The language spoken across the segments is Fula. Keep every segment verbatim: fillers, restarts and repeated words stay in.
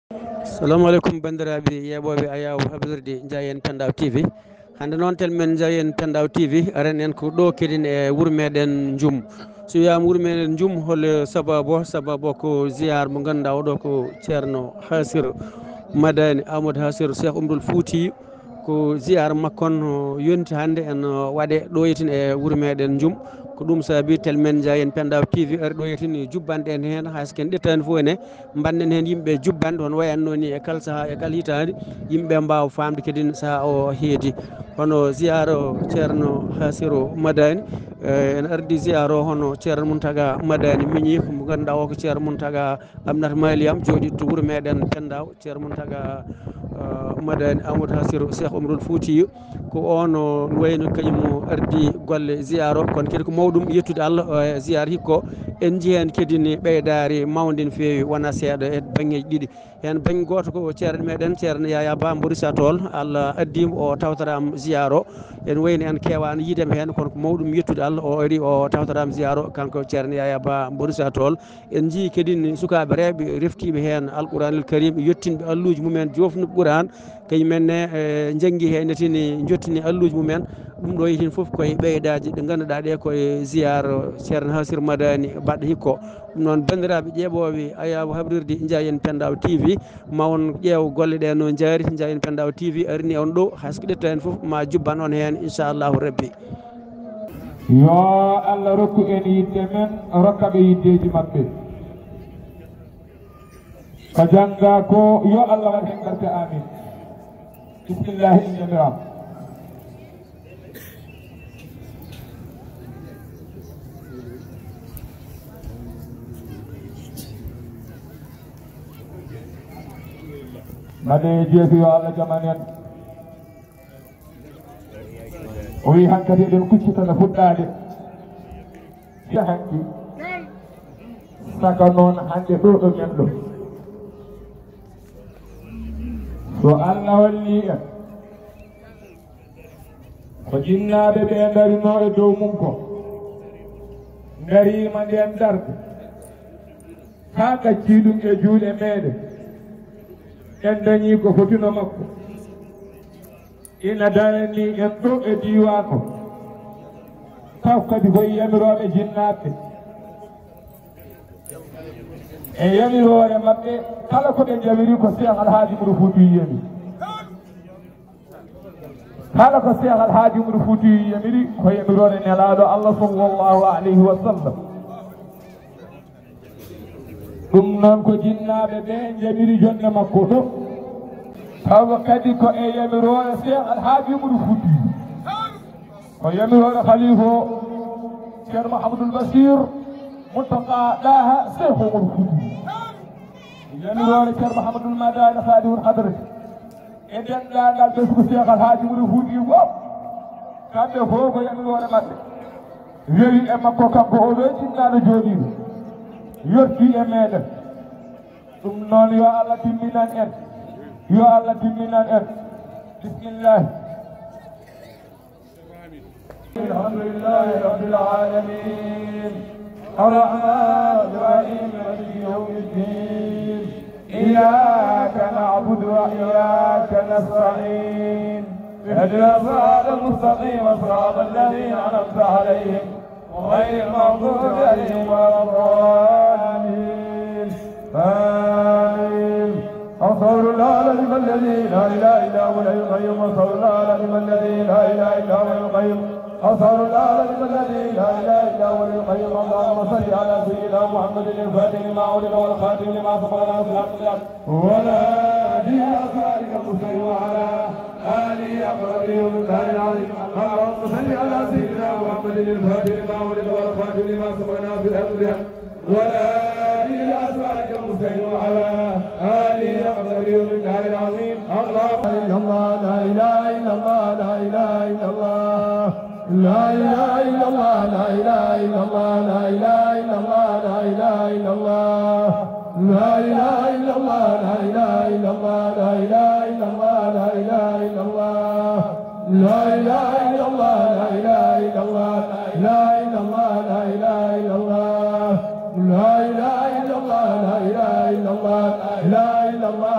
Assalamu alaikum bandiraɓe yeɓoɓe ayaw haɓirde Ndiayen Pendaw T V. Hande noon tel men Ndiayen Pendaw T V aren en ko ɗo keɗen e wuuro meɗen Djoum. So wiyama wuuro meɗen Djoum hol sababu sababu ko ziyare mo ganduɗa oɗo ko ceerno Hassir Madani Amadou Hassir Cheikh Oumrol Fouti ko ziyare makko on yonti hande en waɗe ɗo yetini e wuuro meɗen Djoum. ko ɗum saabi tel men Ndiayen Pendaw T V ari ɗo yetini jubbanɗe en hen hayso ken ɗettani fof ene banden hen yimɓe jubbanɗe hono wayanno ni e kala saaha e kala hitande yimɓe mbawa famde kadi saaha o heedi. hono ziyare o ceerno Hassirou Madani en ardi ziyare o hono ceerno Mountaga Madani miñi mo ganduɗa o ko ceerno Mountaga Aminata Mariame joɗiɗo to wuuro meɗen Pendaw. ceerno Mountaga Madani Amadou Hassirou Cheikh Oumrol Foutiyou ko on wayno kañum ardi golle ziyare o kono kadi ko mawɗum yettude Allah e ziyare hikka en jii hen kadi ɓeydare mawde no fewi wona seeɗa e banggueji ɗiɗi. hen banggue goto ko ceerno meɗen ceerno Yaya Ba mbo Richard Toll Allah addimo o tawtorama ziyare o en wayno en kewano yiidemo hen kono ko mawɗum yettude Allah o ari o tawtorama ziyare o kanko ceerno Yaya Ba mbo Richard Toll. en jii kadi sukaɓe rewɓe reftiɓe hen Alqouranil Karim yettinɓe alluji mumen jofnuɓe Qouran kañumenne e janggui hen tini jottini alluji mumen. ɗum ɗo hitini foof koye ɓeydaji ɗe ganduɗa ɗe koye ziyare ceerno Hassir Madani baɗɗo hikka. ɗum noon bandiraɓe ƴeeɓoɓe ayaw haɓrirde Ndiayen Pendaw T V ma on ƴeew golle ɗe no jaari. Ndiayen Pendaw T V arini on ɗo hayso ko ɗetta hen foof ma jubban on hen inchallahu rabbi. yo Allah rokku en yidde men rokkaɓe yiddeji mabɓe ko jangga ko yo Allah waɗ hen barke amin. bisimillahi innamiram mbaɗe jeefi yo Allah jamanen o wi hankkadi eɗen kuccitana fuɗɗade sahanki saka noon hande ɗo ɗo men ɗo so Allah walli en ko jinnaɓe ɓe darino e dow mum ko darima nden darde ha gacci ɗum e juuɗe meɗen en dañi ko fotino makko ina darani en ɗo e diwan o taw kadi koye yamiroɓe jinnaɓe e yamirore mabɓe kala ko ɓe jamiri ko Cheikh Alhaji Oumar Foutiyou yami kala ko Cheikh Alhaji Oumar Foutiyou yamiri ko yamirore nelaɗo Allah sallllahu alayhi wa sallam. ɗum noon ko jinnaɓe ɓe jamiri jonde makko ɗo tawa kadi ko e yamirore Cheikh Alhaji Oumar Foutiyou ko yamirore khalifa o ceerno Mouhamadoul Bachir Mountaga Daha Cheikh Oumar Foutiyou yamirore ceerno Mouhamadoul Madani Khadimul Hadrati e denɗagal ɓesgu Cheikh Alhaji Oumar Foutiyou fof kamɓe fof ko yamirore mabɓe wewi e makko kanko oɗo jinnaɗo jooɗiɗo yotti e meɗen. ɗum noon yo Allah timminan en yo Allah timminan en. bisimillahi alhamdulillahi rabbil alamin arrahmani rahim maliki yawmiddin iyyaka na'budu wa iyyaka nasta'in اهدنا الصراط المستقيم صراط الذين انعمت عليهم غير المغضوب عليهم ولا الضالين آمين. أنصر الله العظيم الذي لا إله إلا هو الحي القيوم أنصر الله العظيم الذي لا إله إلا هو الحي القيوم أنصر الله العظيم الذي لا إله إلا هو الحي القيوم. اللهم صل على سيدنا محمد الفاتح لما أولد والخاتم لما سبق ناصر الحق ولا هادي إلى صراطك المستقيم وعلى آله أقربه ومقدار العظيم. اللهم صل على سيدنا محمد الفاتح لما أولد والخاتم لما سبق ناصر الحق ولا هادي إلى صراطك المستقيم وعلى آله أقربه ومقدار العظيم. اللهم إلا الله لا إله إلا الله لا إله إلا الله لا إله إلا الله لا إله إلا الله لا إله إلا الله لا إله إلا الله لا إله إلا الله لا إله إلا الله لا إله إلا الله لا إله إلا الله لا إله إلا الله لا إله إلا الله لا إله إلا الله لا إله إلا الله لا إله إلا الله لا إله إلا الله لا إله إلا الله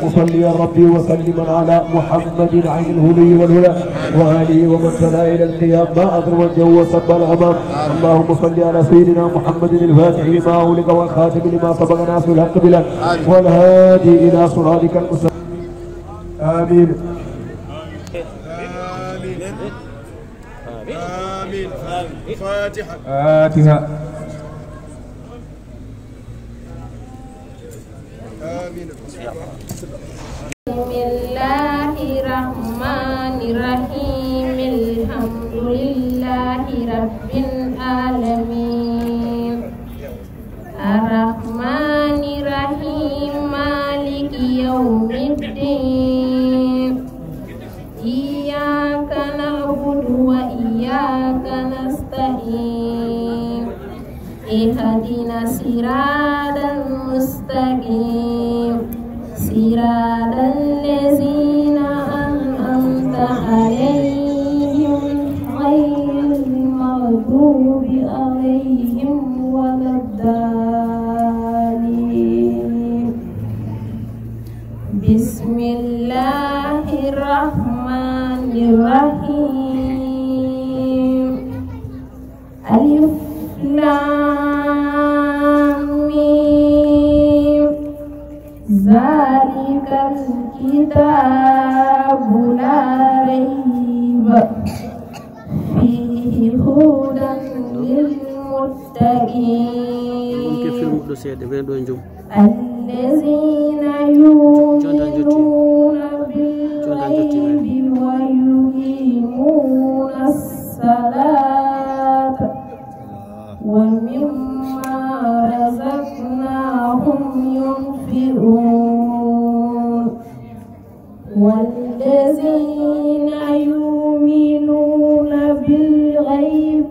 مصليا ربي وسلما على محمد عين الهدي والهدى وآله ومن تلا إلى القيام ما أضرب الجو وسب الغمام. اللهم صل على سيدنا محمد الفاتح لما أغلق والخاتم لما سبق ناس الحق بلا والهادي إلى صراطك المستقيم. آمين. آمين. فاتحة. فاتحة. آمين. بسم الله الرحمن الرحيم الحمد لله رب العالمين الرحمن الرحيم مالك يوم الدين إياك نعبد وإياك نستعين اهدنا الصراط المستقيم صراط الذين أنعمت عليهم غير المغضوب عليهم ولا الضالين. بسم الله الرحمن الرحيم ألف لام ميم ذلك الكتاب لا ريب فيه هدى للمتقين الذين يؤمنون بالغيب ويقيمون الصلاة ومما رزقناهم ينفقون والذين يؤمنون بالغيب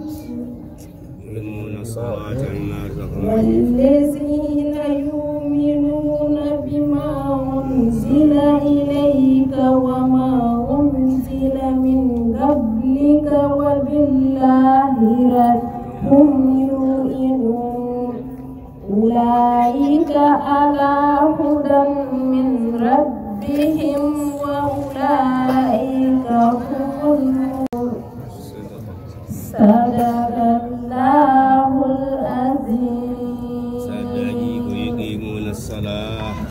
والذين يؤمنون بما أنزل إليك وما أنزل من قبلك وبالآخرة هم يؤمنون أولئك على هدى من ربهم وأولئك هم